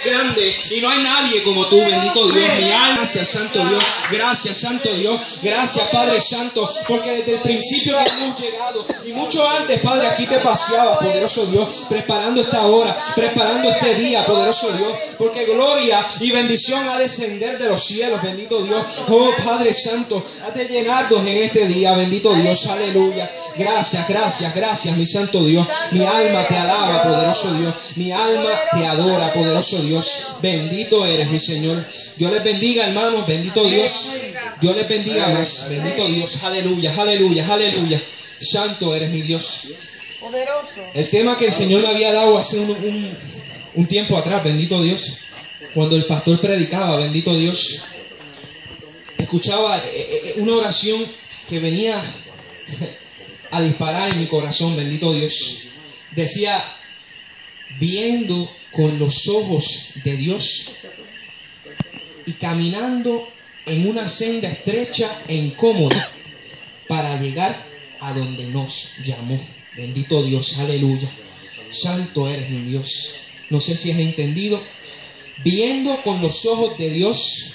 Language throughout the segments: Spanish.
grande y no hay nadie como tú, bendito Dios. Mi alma, gracias, Santo Dios. Gracias, Santo Dios. Gracias, Padre Santo, porque desde el principio que hemos llegado y mucho antes, Padre, aquí te paseabas, poderoso Dios, preparando esta hora, preparando este día, poderoso Dios, porque gloria y bendición ha de descender de los cielos, bendito Dios. Oh, Padre Santo, ha de llenarnos en este día, bendito Dios. Aleluya. Gracias, gracias, gracias, mi Santo Dios. Mi alma te alaba, poderoso Dios. Mi alma te adora, poderoso Dios. Bendito eres, mi Señor. Dios les bendiga, hermanos. Bendito Dios. Dios les bendiga más. Bendito Dios. Aleluya, aleluya, aleluya. Santo eres, mi Dios. El tema que el Señor me había dado hace un tiempo atrás, bendito Dios, cuando el pastor predicaba, bendito Dios, escuchaba una oración que venía a disparar en mi corazón, bendito Dios. Decía: viendo con los ojos de Dios y caminando en una senda estrecha e incómoda para llegar a donde nos llamó. Bendito Dios, aleluya. Santo eres, mi Dios. No sé si has entendido. Viendo con los ojos de Dios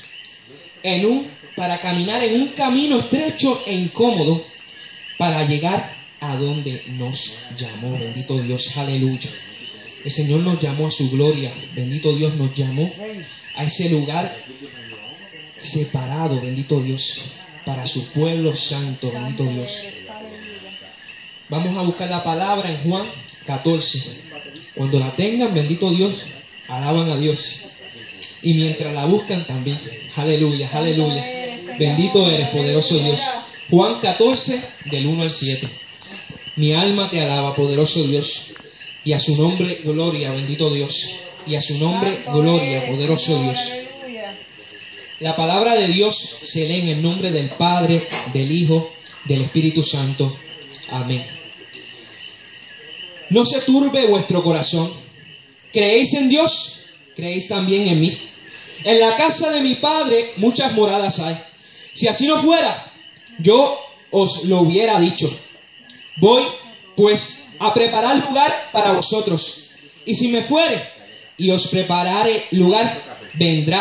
para caminar en un camino estrecho e incómodo para llegar a donde nos llamó. Bendito Dios, aleluya. El Señor nos llamó a su gloria. Bendito Dios, nos llamó a ese lugar separado, bendito Dios, para su pueblo santo, bendito Dios. Vamos a buscar la palabra en Juan 14. Cuando la tengan, bendito Dios, alaban a Dios. Y mientras la buscan también, aleluya, aleluya. Bendito eres, poderoso Dios. Juan 14, del 1 al 7. Mi alma te alaba, poderoso Dios. Y a su nombre, gloria, bendito Dios. Y a su nombre, gloria, poderoso Dios. La palabra de Dios se lee en el nombre del Padre, del Hijo, del Espíritu Santo. Amén. No se turbe vuestro corazón. ¿Creéis en Dios? Creéis también en mí. En la casa de mi Padre muchas moradas hay. Si así no fuera, yo os lo hubiera dicho. Voy, pues, a preparar lugar para vosotros. Y si me fuere y os preparare lugar, vendré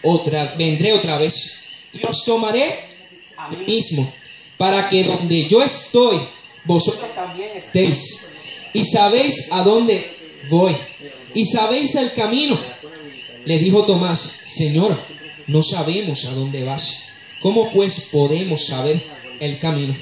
otra vez y os tomaré a mí mismo, para que donde yo estoy, vosotros también estéis. Y sabéis a dónde voy, y sabéis el camino. Le dijo Tomás: Señor, no sabemos a dónde vas. ¿Cómo pues podemos saber el camino?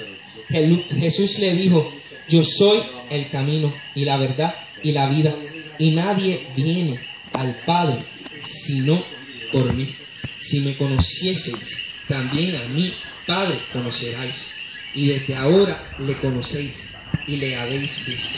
Jesús le dijo: yo soy el camino y la verdad y la vida, y nadie viene al Padre sino por mí. Si me conocieseis, también a mí, Padre, conoceráis. Y desde ahora le conocéis y le habéis visto.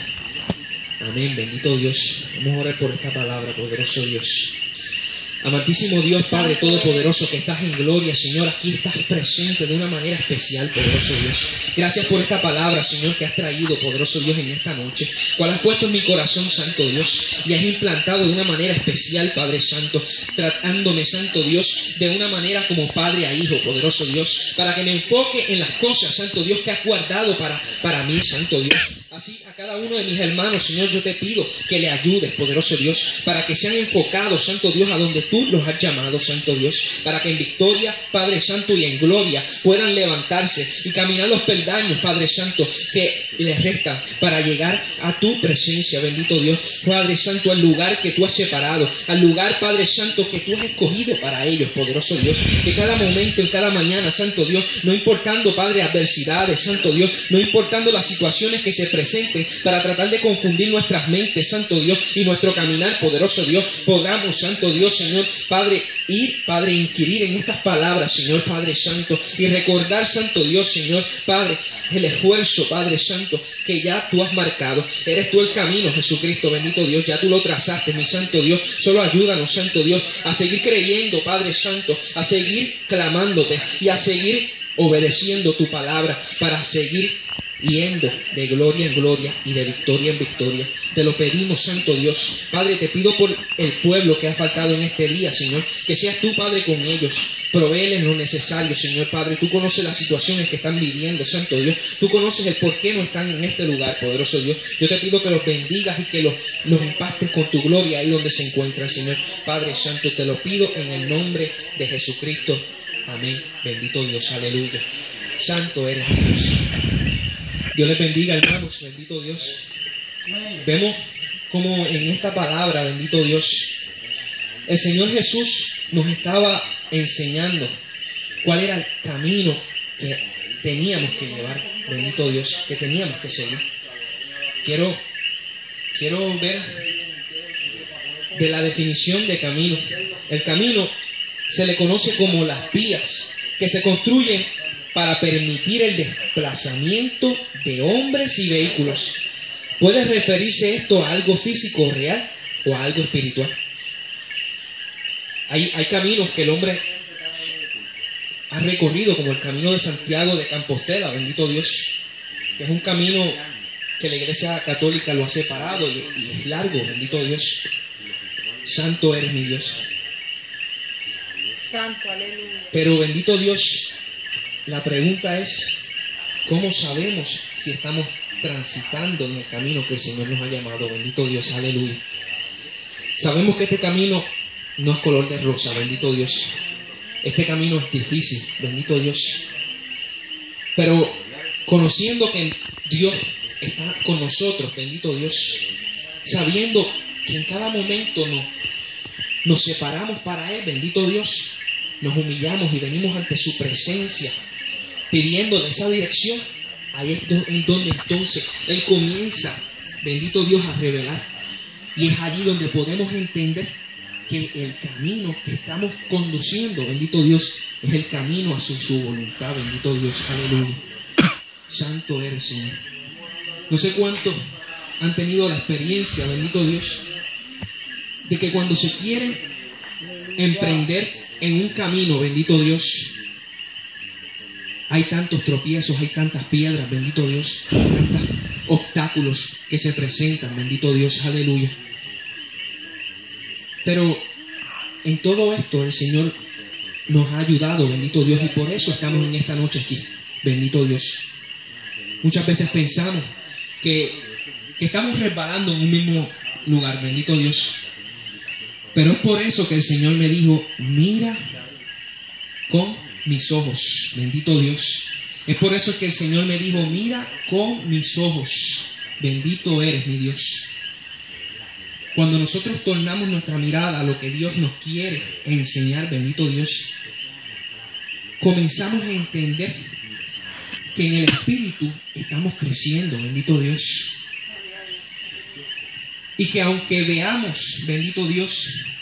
Amén, bendito Dios. Vamos a orar por esta palabra, poderoso Dios. Amantísimo Dios, Padre Todopoderoso, que estás en gloria, Señor, aquí estás presente de una manera especial, poderoso Dios. Gracias por esta palabra, Señor, que has traído, poderoso Dios, en esta noche, cual has puesto en mi corazón, Santo Dios, y has implantado de una manera especial, Padre Santo, tratándome, Santo Dios, de una manera como padre a hijo, poderoso Dios, para que me enfoque en las cosas, Santo Dios, que has guardado para mí, Santo Dios. Así a cada uno de mis hermanos, Señor, yo te pido que le ayudes, poderoso Dios, para que sean enfocados, Santo Dios, a donde tú los has llamado, Santo Dios, para que en victoria, Padre Santo, y en gloria puedan levantarse y caminar los peldaños, Padre Santo, que les restan para llegar a tu presencia, bendito Dios. Padre Santo, al lugar que tú has separado, al lugar, Padre Santo, que tú has escogido para ellos, poderoso Dios, que cada momento, en cada mañana, Santo Dios, no importando, Padre, adversidades, Santo Dios, no importando las situaciones que se presenten para tratar de confundir nuestras mentes, Santo Dios, y nuestro caminar, poderoso Dios, podamos, Santo Dios, Señor, Padre, ir, Padre, inquirir en estas palabras, Señor, Padre Santo, y recordar, Santo Dios, Señor, Padre, el esfuerzo, Padre Santo, que ya tú has marcado. Eres tú el camino, Jesucristo, bendito Dios, ya tú lo trazaste, mi Santo Dios. Solo ayúdanos, Santo Dios, a seguir creyendo, Padre Santo, a seguir clamándote y a seguir obedeciendo tu palabra, para seguir yendo de gloria en gloria y de victoria en victoria. Te lo pedimos, Santo Dios. Padre, te pido por el pueblo que ha faltado en este día, Señor, que seas tú, Padre, con ellos. Provéeles lo necesario, Señor Padre. Tú conoces las situaciones que están viviendo, Santo Dios. Tú conoces el por qué no están en este lugar, poderoso Dios. Yo te pido que los bendigas y que los impactes con tu gloria ahí donde se encuentran, Señor Padre Santo. Te lo pido en el nombre de Jesucristo. Amén. Bendito Dios, aleluya. Santo eres Dios. Dios les bendiga, hermanos. Bendito Dios. Vemos como en esta palabra, bendito Dios, el Señor Jesús nos estaba enseñando cuál era el camino que teníamos que llevar, bendito Dios, que teníamos que seguir. Quiero ver de la definición de camino. El camino se le conoce como las vías que se construyen para permitir el desplazamiento de hombres y vehículos. ¿Puede referirse esto a algo físico real o a algo espiritual? Hay caminos que el hombre ha recorrido, como el camino de Santiago de Compostela, bendito Dios, que es un camino que la Iglesia Católica lo ha separado y es largo, bendito Dios. Santo eres mi Dios. Santo, aleluya. Pero bendito Dios, la pregunta es, ¿cómo sabemos si estamos transitando en el camino que el Señor nos ha llamado? Bendito Dios, aleluya. Sabemos que este camino no es color de rosa, bendito Dios. Este camino es difícil, bendito Dios. Pero conociendo que Dios está con nosotros, bendito Dios, sabiendo que en cada momento nos separamos para Él, bendito Dios, nos humillamos y venimos ante su presencia, pidiéndole esa dirección. Ahí es en donde entonces Él comienza, bendito Dios, a revelar. Y es allí donde podemos entender que el camino que estamos conduciendo, bendito Dios, es el camino a su voluntad, bendito Dios, aleluya. Santo eres, Señor. No sé cuántos han tenido la experiencia, bendito Dios, de que cuando se quieren emprender en un camino, bendito Dios, hay tantos tropiezos, hay tantas piedras, bendito Dios, hay tantos obstáculos que se presentan, bendito Dios, aleluya. Pero en todo esto el Señor nos ha ayudado, bendito Dios, y por eso estamos en esta noche aquí, bendito Dios. Muchas veces pensamos que estamos resbalando en un mismo lugar, bendito Dios. Pero es por eso que el Señor me dijo, mira con mis ojos, bendito Dios. Es por eso que el Señor me dijo, mira con mis ojos, bendito eres mi Dios. Cuando nosotros tornamos nuestra mirada a lo que Dios nos quiere enseñar, bendito Dios, comenzamos a entender que en el Espíritu estamos creciendo, bendito Dios. Y que aunque veamos, bendito Dios,